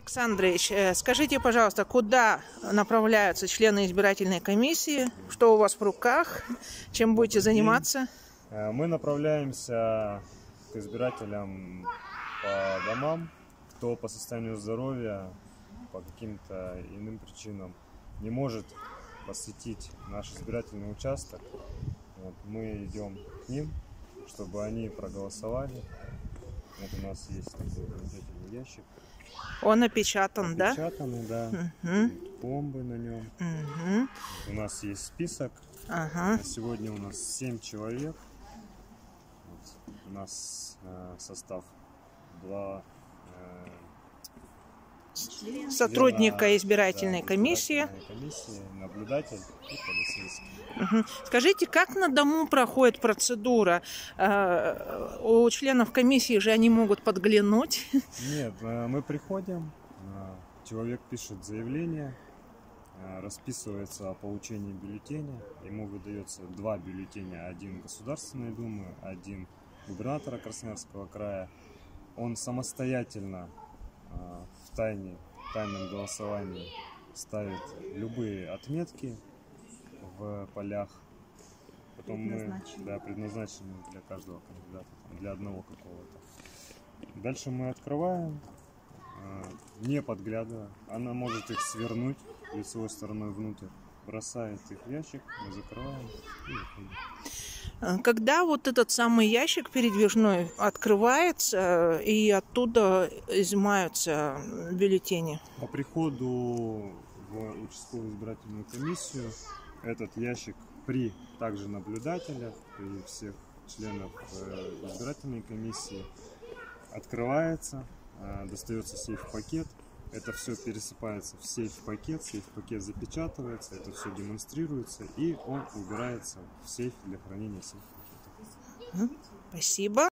Александрович, скажите, пожалуйста, куда направляются члены избирательной комиссии? Что у вас в руках? Чем будете заниматься? Мы направляемся к избирателям по домам, кто по состоянию здоровья, по каким-то иным причинам не может посетить наш избирательный участок. Мы идем к ним, чтобы они проголосовали. Вот у нас есть такой замечательный ящик. Он опечатан, да? Опечатанный, да. Угу. Пломбы на нем. Угу. У нас есть список. Ага. Сегодня у нас 7 человек. Вот. У нас состав 2 сотрудника избирательной комиссии, наблюдатель и полицейский. Угу. Скажите, как на дому проходит процедура? У членов комиссии же они могут подглянуть? Нет, мы приходим, человек пишет заявление, расписывается о получении бюллетеня, ему выдается 2 бюллетеня, один Государственной Думы, один губернатора Красноярского края. Он самостоятельно в тайном голосовании ставит любые отметки в полях, потом мы предназначены для каждого кандидата, для одного какого-то. Дальше мы открываем, не подглядывая, она может их свернуть лицевой стороной внутрь, бросает их в ящик, мы закрываем и выходим. Когда вот этот самый ящик передвижной открывается и оттуда изымаются бюллетени? По приходу в участковую избирательную комиссию этот ящик при также наблюдателях, при всех членах избирательной комиссии открывается, достается сейф-пакет. Это все пересыпается в сейф-пакет запечатывается, это все демонстрируется, и он убирается в сейф для хранения сейф-пакета. Спасибо.